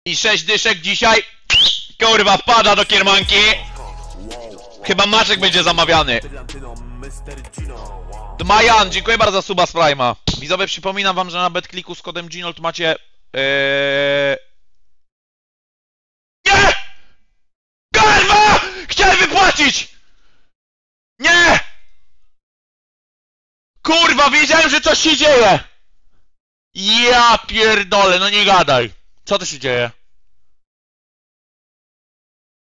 I 6 dyszek dzisiaj. Kurwa, wpada do kiermanki. Chyba Maczek będzie zamawiany. Dmajan, dziękuję bardzo za suba z Prime'a. Widzowie, przypominam wam, że na BetClicku z kodem Ginold macie... Nie! Kurwa! Chciałem wypłacić! Nie! Kurwa, wiedziałem, że coś się dzieje! Ja pierdolę, no nie gadaj. Co to się dzieje?